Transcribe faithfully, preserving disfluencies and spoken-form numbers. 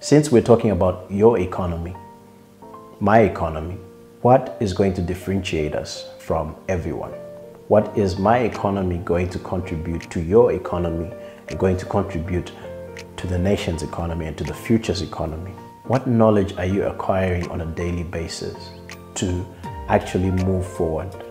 Since we're talking about your economy, my economy, what is going to differentiate us from everyone? What is my economy going to contribute to your economy and going to contribute to the nation's economy and to the future's economy? What knowledge are you acquiring on a daily basis to actually move forward